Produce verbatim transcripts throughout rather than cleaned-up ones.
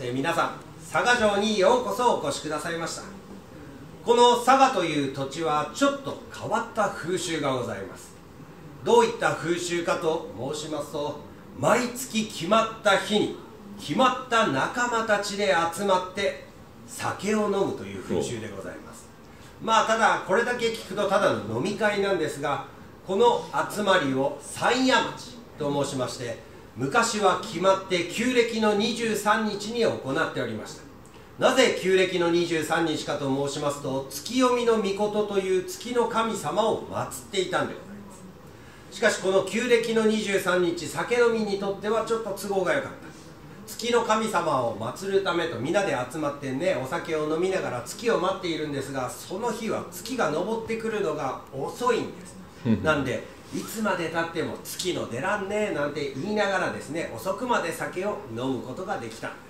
えー、皆さん佐賀城にようこそお越しくださいました。この佐賀という土地はちょっと変わった風習がございます。どういった風習かと申しますと、毎月決まった日に決まった仲間たちで集まって酒を飲むという風習でございます。まあただこれだけ聞くとただの飲み会なんですが、この集まりを山谷町と申しまして、昔は決まって旧暦のにじゅうさんにちに行っておりました。なぜ旧暦のにじゅうさんにちかと申しますと、月読みの命という月の神様を祀っていたんでございます。しかしこの旧暦のにじゅうさんにち、酒飲みにとってはちょっと都合が良かった。月の神様を祀るためと皆で集まってね、お酒を飲みながら月を待っているんですが、その日は月が昇ってくるのが遅いんです。なんでいつまでたっても月の出らんねえなんて言いながらですね、遅くまで酒を飲むことができたんです。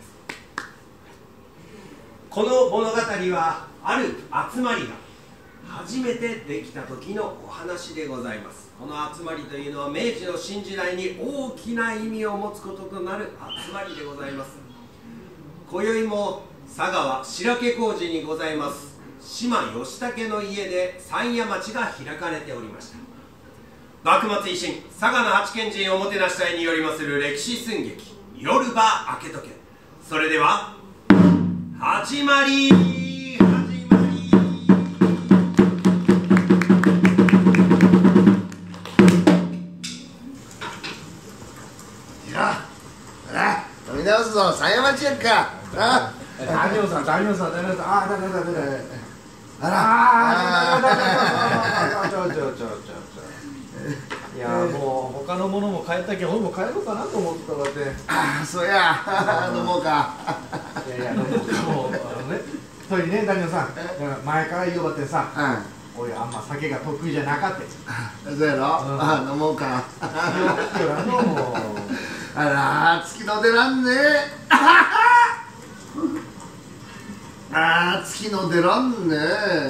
この物語はある集まりが初めてできた時のお話でございます。この集まりというのは明治の新時代に大きな意味を持つこととなる集まりでございます。今宵も佐賀は白毛小路にございます島義武の家で山谷町が開かれておりました。幕末維新佐賀の八賢人おもてなし隊によりまする歴史寸劇「夜ば明けとけ」。それでは始まり始まり。 いやほら飲み直すぞ山谷町やんか。あ大名さん大名さん大名さん、ああだだだだだあらああだだだだだちょちょちょちょちょ。いやもう他のものも変えたけど俺も変えようかなと思ってたわって。 ああそうや飲もうか。 いやいや飲もうかもうあのね、それにね大名さん前から言おうばってさ、俺あんま酒が得意じゃなかった。 そうやろ。あ飲もうか。 よらのもうあら月の出らんね。ああ月の出らんね。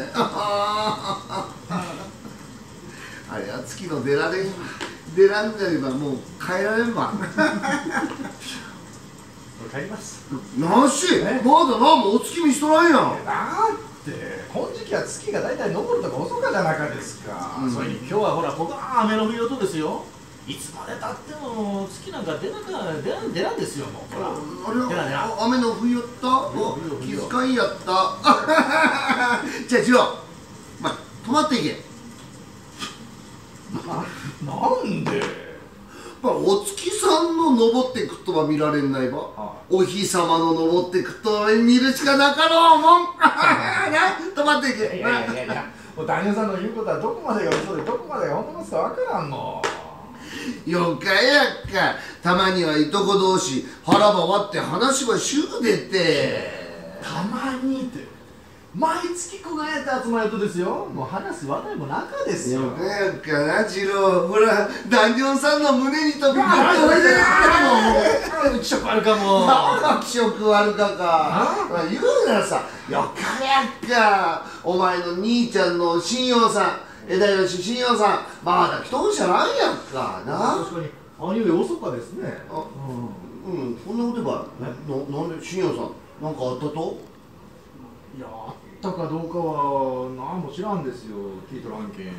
あれは月の出られん出らんであればもう帰られんわ。 帰ります。 なしまだな、もうお月見しとらんやん。 だってこの時期は月が大体昇るとか遅かじゃなかですか、うん、それに今日はほらここが雨の降り音ですよ。いつまでたっても月なんか出なか出らん出らんですよ。もうほらあれは雨の降りよった。気遣いやった。じゃあ次郎まあ泊まっていけ。 な, なんでお月さんの昇ってくっとは見られんないば、お日様の昇ってくっとは見るしかなかろうもん。泊まっていけ。 いやいやいやいや、もう大名さんの言うことはどこまでが嘘でどこまでが本当ですかわからんの。 よかやっか、たまにはいとこ同士腹ば割って話はしゅうでて。 たまにって毎月こがやって集まるとですよ、もう話す話題も中ですよ。 よかやっかな次郎、ほら団長さんの胸に飛び込んでおいで。 気色悪かも。 気色悪かか言うならさ、よかやっかお前の兄ちゃんの信用さん、枝吉信用さんまだ一人じゃないやんかな。 確かに兄上遅かですね。 あうん、そんなことばな、なんで信用さんなんかあったと。 いやあったかどうかは何も知らんですよ、聞いとらんけん。い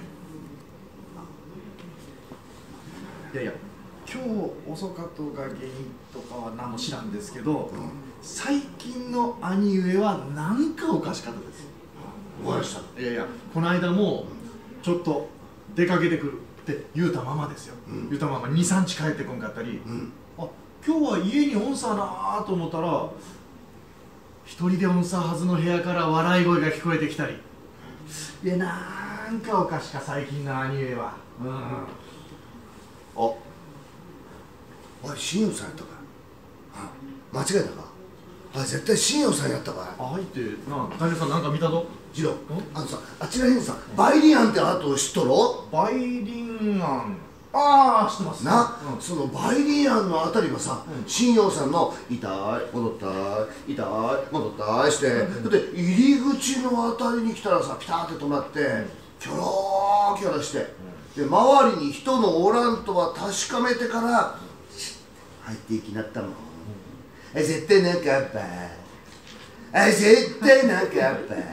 やいや今日遅かとが原因とかは何も知らんですけど、うん、最近の兄上は何かおかしかったです。 おかしかった。 いやいやこの間もちょっと出かけてくるって言うたままですよ、うん、言うたままにさんにち帰ってこんかったり、うん、あ今日は家におんさなと思ったら一人でおんさはずの部屋から笑い声が聞こえてきたり。いやなんかおかしか最近の兄上は。うん、あおい信用さんやったか。間違えたか。あ絶対信用さんやったか。 あいってな大丈夫さんなんか見たぞ。 次郎あのさあちらにさバイリアンってあと知っとろ。 バイリアンああ知ってますな、うん、そのバイリアンのあたりがさ、うん、信用さんの「痛い戻ったい痛い戻ったい」して、うん、で入り口のあたりに来たらさピタッて止まって、うん、キョローキョロして、うん、で周りに人のおらんとは確かめてから、うん、入っていきなったもん。 絶対なんかあっぱあ絶対なんかあっぱ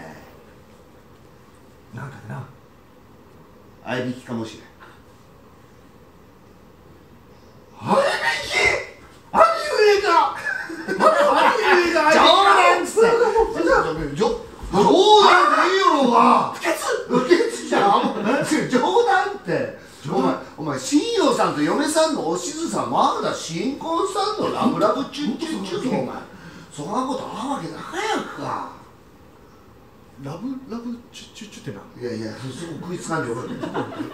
なんかでな合いびきかもしれん。 合いびき兄上が兄上が冗談っつって冗談でいいよが不潔不潔じゃん冗談ってお前お前新陽さんと嫁さんのおしずさんまだ新婚さんのラブラブチュッチュッチュッお前そんなことあるわけなかやんか。 ラブラブチュッチュッチュってないやいやすごく食いつかんでよかった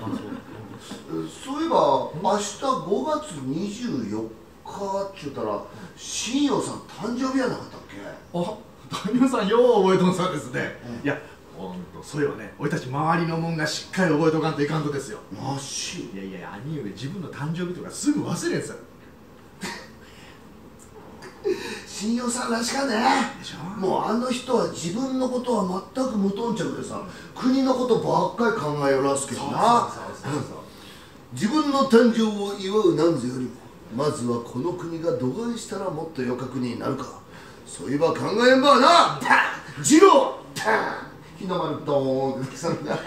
そういえば明日ごがつにじゅうよっかっちゅうたら新陽さん誕生日やなかったっけ。 あ谷尾さんよう覚えとんさんですね、うん、いやほんとそういえばね俺たち周りのもんがしっかり覚えとかんといかんとですよ。 マジ。 いやいや兄上自分の誕生日とかすぐ忘れんさ新陽さんらしかねでしょ。もうあの人は自分のことは全く無頓着でさ国のことばっかり考えよらすけどな。自分の誕生を祝うなんぞよりもまずはこの国が度外したらもっと余格になるかそういえば考えんばな次郎日の丸ドーンってさんだ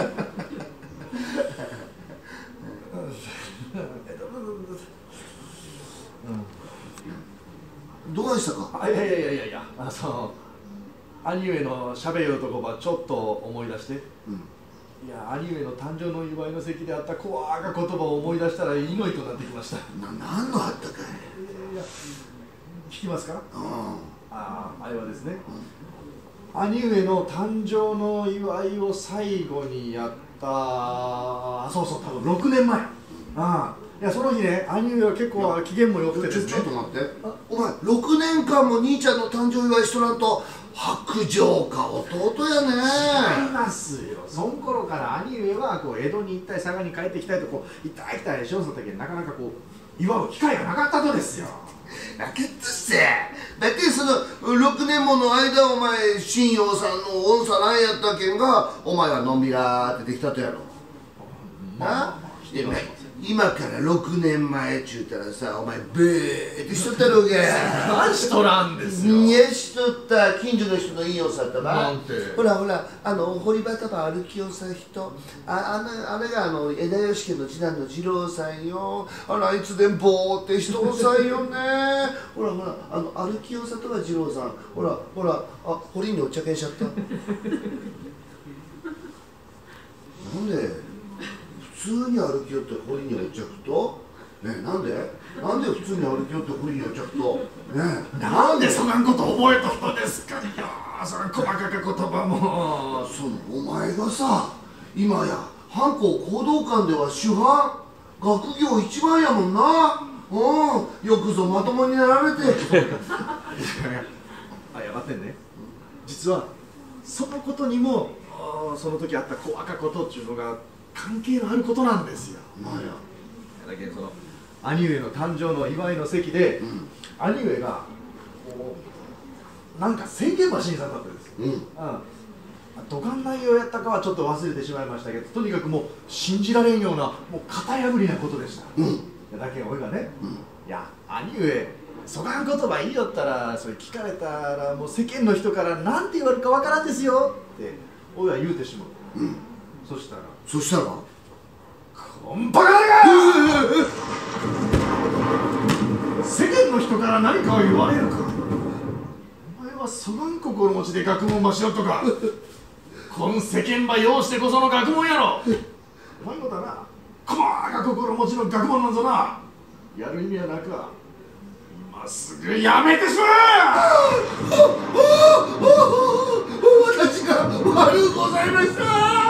どうでしたか。 あいやいやいやいやいやあその兄上のしゃべるとこばちょっと思い出して、うん、いや兄上の誕生の祝いの席であった怖が言葉を思い出したらいのいとなってきました。 な何のあったかい。 いや聞きますか。 うん、 あああれはですね、うん、兄上の誕生の祝いを最後にやったあそうそう多分ろくねんまえ。ああいやその日ね兄上は結構機嫌も良くてですね。 ちょっと待ってお前ろくねんかんも兄ちゃんの誕生祝いしとらんと白状か弟やね。 違いますよ。その頃から兄上はこう江戸に行ったり佐賀に帰ってきたりとこう行ったり来たりしようとったけどなかなかこう祝う機会がなかったとですよ。 なけっとしてだってそのろくねんもの間お前新陽さんの恩さなんやったけんがお前はのんびらーってできたとやろ。なでも今からろくねんまえっちゅうたらさお前ブーってしとったろうが何しとらんですよ。 にやしとった近所の人のいいよさったばなんてほらほらあの堀場ば歩きよさ人ああのあれがあの枝吉家の次男の次郎さんよ。あらいつでもぼーって人さんよねほらほらあの歩きよさとは次郎さんほらほらあ堀にお茶けんしちゃったなんで普通に歩きよって堀にお茶くとねえなんでなんで普通に歩きよって堀にお茶くとねえなんでそがんこと覚えとったんですか。いやその細かか言葉もそのお前がさ今や藩校講道館では主犯学業一番やもんな。うんよくぞまともになられてあやがってんね実はそのことにもその時あった細かことっていうのが関係のあることなんですよ。 なんやだけどその兄上の誕生の祝いの席で、うん、兄上がこうなんか宣言ばしにされたんです。うん、うん、どがん内容やったかはちょっと忘れてしまいましたけどとにかくもう信じられんようなもう型破りなことでした。うん、だけど俺がね、うん、いや兄上そがん言葉言いよったらそれ聞かれたらもう世間の人からなんて言われるかわからんですよって俺は言うてしまう。うん、そしたらそしたらこんバカが世間の人から何かを言われるか。お前はそがん心持ちで学問ばしよっとかこん世間ば用してこその学問やろ。お前もだな細か心持ちの学問なんぞなやる意味はなく今すぐやめてしまえ。 私が悪うございました。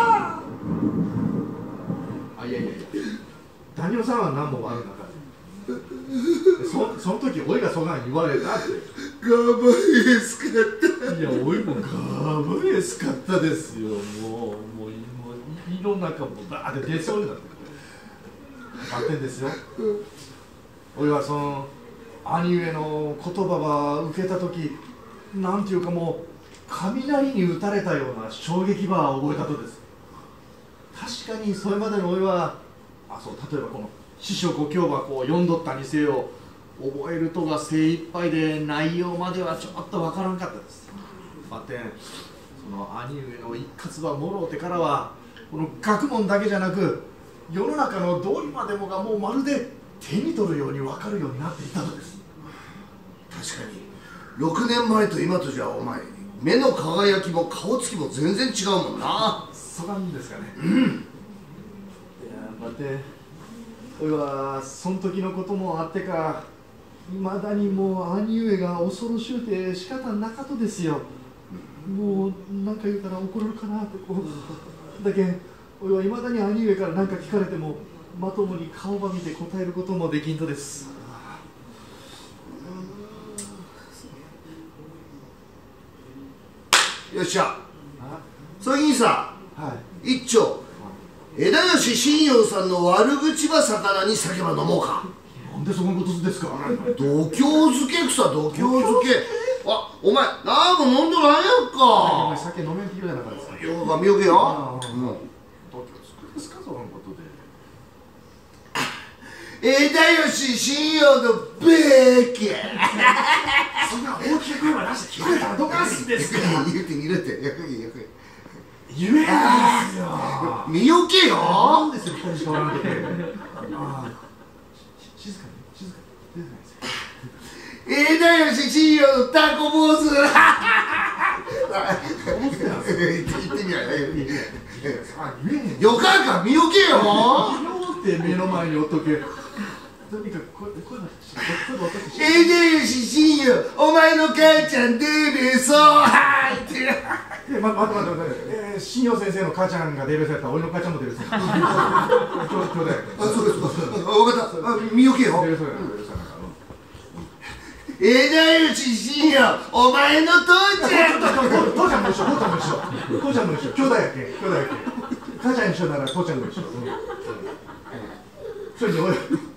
あいやいやいや谷尾さんは何も悪なかった。そ, その時おいがそがん言われたってガバエスかった。 いやおいもガバエスかったですよ。もうもう胃の中もバーって出そうになって待ってんですよ。おいはその兄上の言葉ば受けた時なんていうかもう雷に打たれたような衝撃ば覚えたとです。確かにそれまでのおいはあそう例えばこの師匠ご教ばこう読んどったにせよ覚えるとが精一杯で内容まではちょっとわからんかったです。ばってんその兄上の一括ばもろうてからはこの学問だけじゃなく世の中の道理までもがもうまるで手に取るように分かるようになっていたのです。 確かにろくねんまえと今とじゃお前目の輝きも顔つきも全然違うもんな。 そうなんですかね。 うん。いやばっておいはその時のこともあってかいまだにもう兄上が恐ろしゅうて仕方なかとですよ。もう何か言うたら怒るかなってこうだけんおいはいまだに兄上から何か聞かれてもまともに顔ば見て答えることもできんとです。 よっしゃそれにさ、 はい、 一丁枝吉信陽さんの悪口ば魚に酒ば飲もうか。 なんでそんなことですか。 度胸漬け草度胸漬けあお前なんも飲んどらんやんか。 酒飲めんきようじゃなかったですか。 ようか見よけよ。 度胸漬けですかそんなことで。 枝吉信陽のベーキそんな大きな声は出して聞こえたらどかすんですか。 言うて言うてよく言うて言えんですよ。 見よけよ。 なんですよ二人しかおらんけて。ああ静かに静かに出てないですよ。 枝吉信陽のタコ坊主言ってみやよかんか見よけよって目の前におっとけ。とにかく声声が枝吉信陽お前の母ちゃんデーベーそうはいってえ、ま、待って待って待って、えー、信陽先生の母ちゃんがデビューされたら俺の母ちゃんもデビューされたちょうだいあ、そうですか分かった見よけよ枝吉信陽お前の父ちゃん父ちゃんも一緒父ちゃんも一緒父ちゃんも一緒兄弟やっけ兄弟やっけ母ちゃん一緒なら父ちゃんも一緒それで俺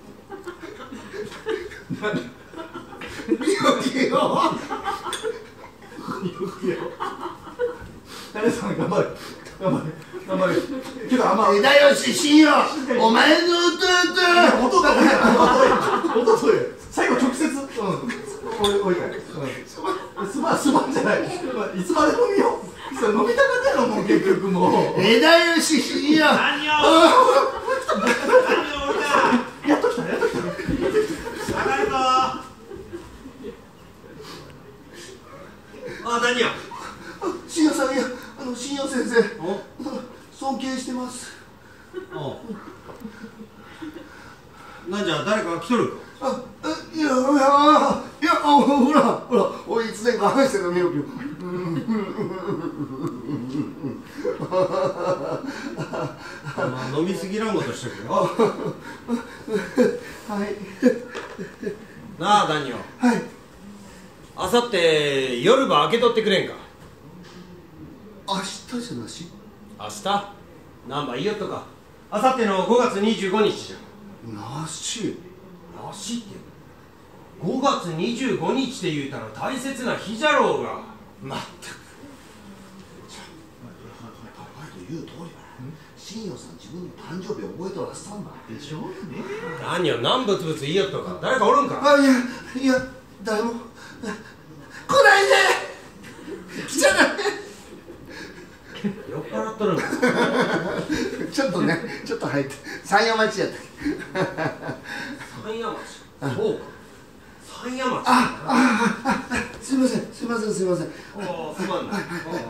見よけよ誰さん頑張れ頑張れ頑張れけどあんま枝吉信陽お前の弟弟弟弟最後直接うん置いたいすまんすまんじゃないいつまでも見ようそれ飲みたかったやろもう結局もう枝吉信陽何をやっときたやっときた下がるぞあ、何や信陽さんいやあの信陽先生尊敬してますあなんじゃ誰か来とるかあいやいやいやほらほらおいつでか話してるの見ようよまあ飲みすぎらんことしとくよはいなあダニオはいあさって夜ば開けとってくれんか明日じゃなし明日なんばいいよっとかあさってのごがつにじゅうごにちじゃなしなしってごがつにじゅうごにちって言うたら大切な日じゃろうがまったく言う通りだ信陽さん自分の誕生日覚えとらせたんだでしょうね何よ何ブツブツ言いよっとか誰かおるんかあいやいや誰も来ないで来ちゃない酔っ払っとるんかちょっとねちょっと入って山陽町やった山陽町そうか山陽町あああすいませんすいませんすいませんおおすまんな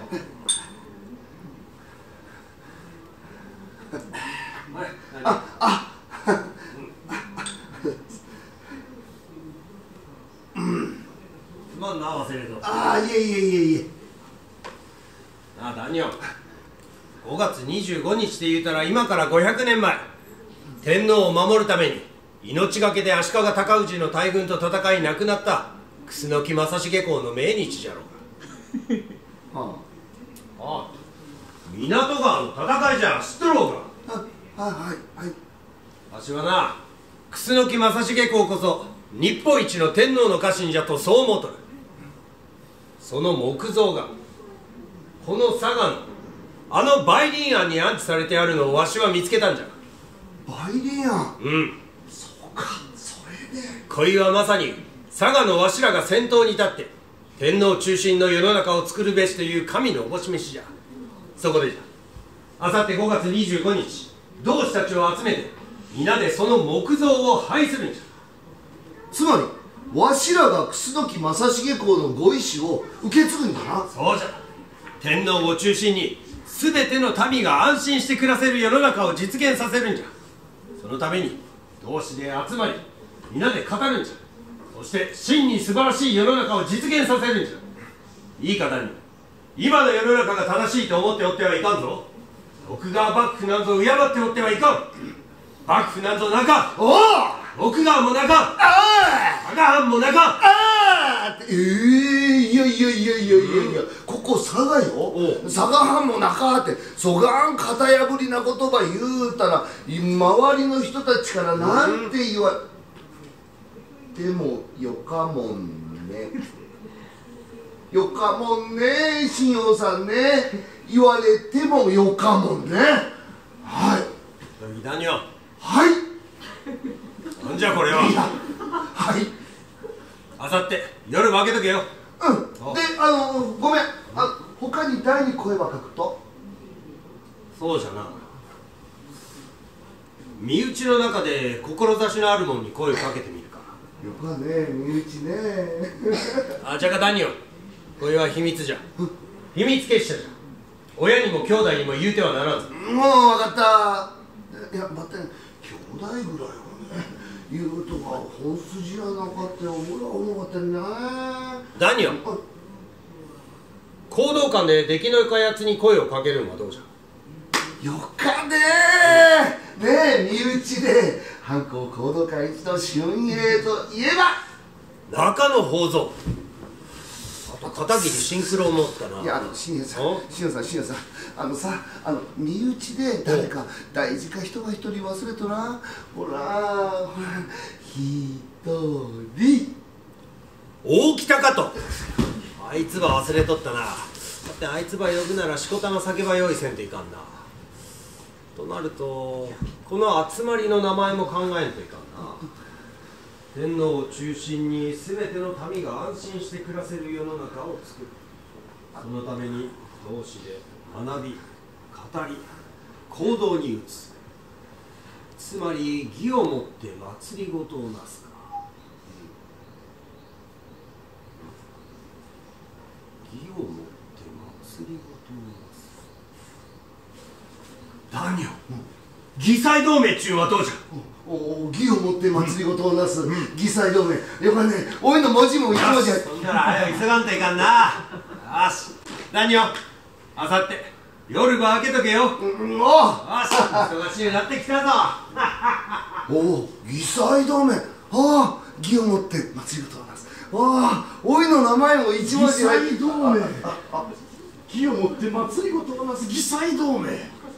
ああすまんな忘れとあいえいえいえいえなあダニオごがつにじゅうごにちって言うたら今からごひゃくねんまえ天皇を守るために命がけで足利尊氏の大軍と戦い亡くなった楠木正成公の命日じゃろうがはああ港川の戦いじゃ知っとろうがあはいはいはいわしはな楠木正成公こそ日本一の天皇の家臣じゃとそう思うとるその木像がこの佐賀のあの梅林庵に安置されてあるのをわしは見つけたんじゃ梅林庵うんそうかそれで恋はまさに佐賀のわしらが先頭に立って天皇中心の世の中を作るべしという神のおぼしめしじゃ。そこでじゃ、あさってごがつにじゅうごにち同志たちを集めて皆でその木像を拝するんじゃ。 つまりわしらが楠木正成公のご意志を受け継ぐんだな。 そうじゃ。天皇を中心に全ての民が安心して暮らせる世の中を実現させるんじゃ。そのために同志で集まり皆で語るんじゃ。そして真に素晴らしい世の中を実現させるんじゃ。いい方に今の世の中が正しいと思っておってはいかんぞ。徳川幕府なんぞ敬っておってはいかん。幕府なんぞなかん。 おお、 徳川もなかん。 ああ佐賀藩もなかん。 ああええー、いやいやいやいやいやいや、ここ佐賀よ。佐賀藩もなかってそがん型破りな言葉言うたら周りの人たちからなんて言われてもよかもんね。よかもんね、新王さんね。言われてもよかもんね。はい。 何よ。 はい。 なんじゃこれは。 はい。 あさって夜も開けとけよ。 うん。で、あのごめん。あ、他に誰に声はかくと？ そうじゃな。身内の中で志のある者に声をかけてみるか。 よかね、身内ね。 あ、じゃか何よ。これは秘密じゃ。秘密結社じゃ。親にも兄弟にも言うてはならんぞ。 もう分かった。いや、待って、兄弟ぐらいはね、言うとか本筋やなかって俺は思かったんだね。 何よ。行動官で出来のいかやつに声をかけるのはどうじゃ。 よかねー。ねえ、身内で藩校行動官一の俊英といえば中野宝蔵。あと片桐シンクロを持ったな。 いや、あの新栄さん、新栄さん、新栄さん、あのさ、あの身内で誰か大事か人が一人忘れとら、ほら、ほら、一人。 大北かと。あいつば忘れとったな。だってあいつば呼ぶならしこたま酒ば用意せんといかんな。となるとこの集まりの名前も考えんといかんな。天皇を中心に全ての民が安心して暮らせる世の中を作る。そのために同志で学び、語り、行動に移す。つまり義をもって政をなすか。義をもって政をなす。何よ、義才同盟っちゅうはどうじゃ。 おお、義をもって政をなす、義才同盟。よかね、おいの文字も一文字や。 そんなら早く急がんといかんな。よし、何よ、あさって夜ば開けとけよ。 うん、およし、忙しいようになってきたぞ。 おお、義才同盟。ああ、義をもって政をなす。ああ、おいの名前も一文字入って。 義才同盟。義をもって政をなす義才同盟。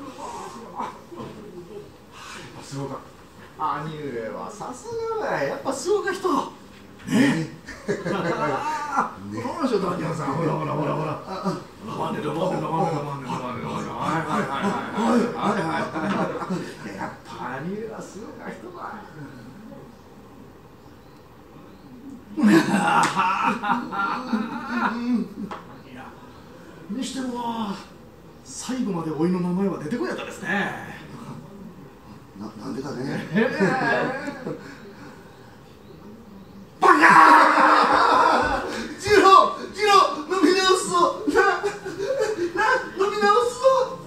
すごかった。兄上はさすがだ。やっぱすごか人。ね。ね。どうでしょう、ダニエルさん。ほらほらほらほら。マネロマネロマネロマネロマネロマネロ。はいはいはいはいはいはいはい。やっぱ兄上はすごか人だ。いや、にしても最後までおいの名前は出てこなかったですね。 な, なんでかね。 バカージロー、ジロー、飲み直すぞ。な、な、飲み直すぞ。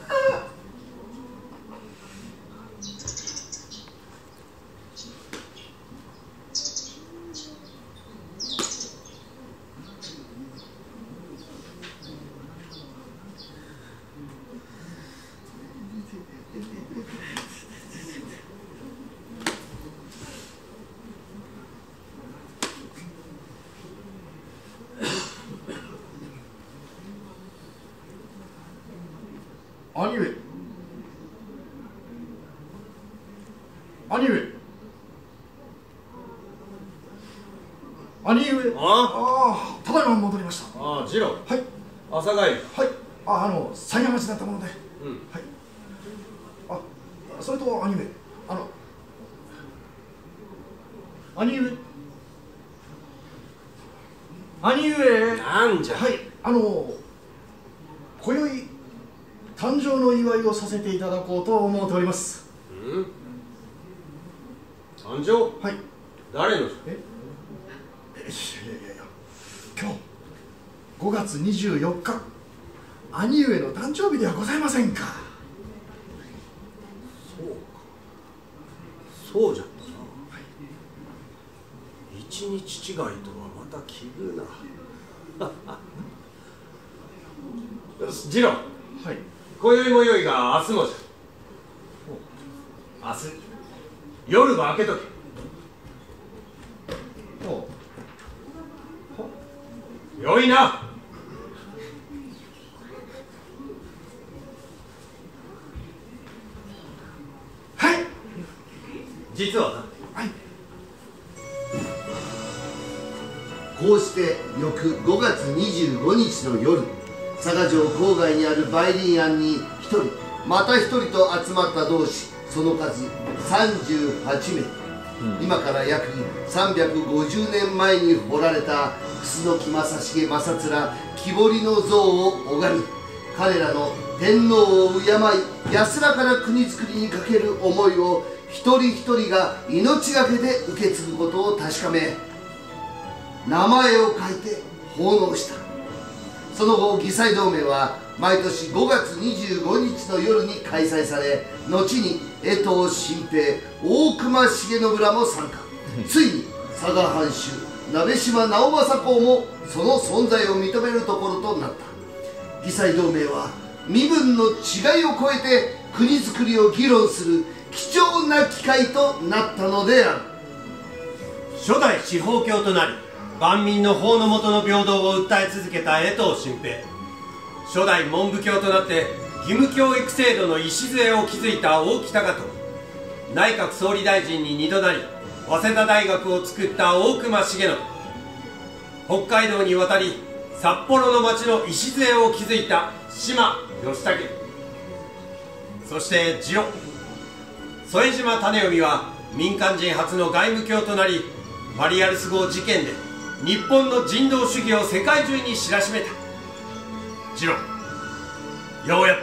兄上、兄上、兄上。 あああ、ただいま戻りました。 あ、次郎。 はい。 朝帰り。 はい。あ、あの山谷町だったもので。 うん。 はい。あ、それと兄上、あの兄上、 兄上。 なんじゃ。 はい、あの今宵誕生の祝いをさせていただこうと思っております。 うん、誕生。 はい。 誰の。 えいやいやいや、今日ごがつにじゅうよっか、兄上の誕生日ではございませんか。 そうか、そうじゃったな。はい、一日違いとはまた奇遇な。次郎。はい。今宵もよいが明日もじゃ。明日夜は明けとけ。よいな。 はい。 実はな、 はい、 こうして翌ごがつにじゅうごにちの夜、佐賀城郊外にある梅林庵にひとりまたひとりと集まった同志、その数さんじゅうはちめい、うん、今から約さんびゃくごじゅうねんまえに彫られた楠木正成正面木彫りの像を拝み、彼らの天皇を敬い安らかな国づくりにかける思いを一人一人が命がけで受け継ぐことを確かめ、名前を書いて奉納した。その後議祭同盟は毎年ごがつにじゅうごにちの夜に開催され、後に江藤新平、大隈重信らも参加。ついに佐賀藩主鍋島直政公もその存在を認めるところとなった。議祭同盟は身分の違いを超えて国づくりを議論する貴重な機会となったのである。 初代司法卿となり万民の法の下の平等を訴え続けた江藤新平、初代文部卿となって義務教育制度の礎を築いた大木高遠、内閣総理大臣ににどなり早稲田大学を作った大隈重信、北海道に渡り札幌の町の礎を築いた島義武、そして次郎副島種臣は民間人初の外務卿となり、マリアルス号事件で日本の人道主義を世界中に知らしめた。次郎、ようやった。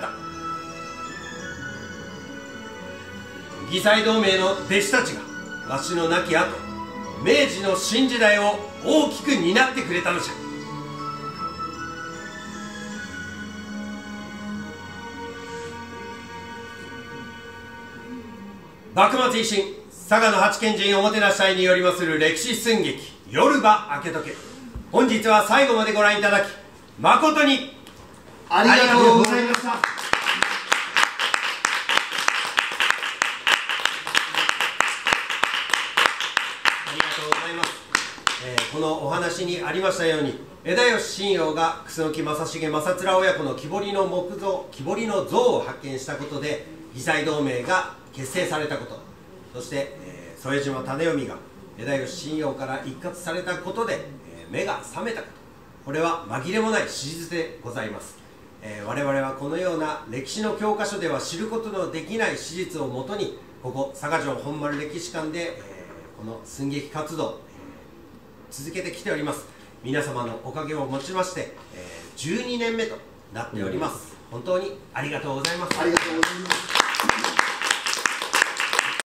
議祭同盟の弟子たちがわしの亡き後、明治の新時代を大きく担ってくれたのじゃ。幕末維新、佐賀の八賢人おもてなし隊によりまする歴史寸劇「夜ば明けとけ」、本日は最後までご覧いただき誠にありがとうございました。 ありがとうございます。えー、このお話にありましたように、枝吉信陽が楠木正成正面親子の木彫りの木像、木彫りの像を発見したことで議祭同盟が結成されたこと、そして、えー、副島種臣が枝吉信陽から一括されたことで、えー、目が覚めたこと、これは紛れもない史実でございます。えー、我々はこのような歴史の教科書では知ることのできない史実をもとに、ここ佐賀城本丸歴史館で、えー、この寸劇活動、えー、続けてきております。皆様のおかげをもちまして、えー、じゅうにねんめとなっております。本当にありがとうございます。 ありがとうございます。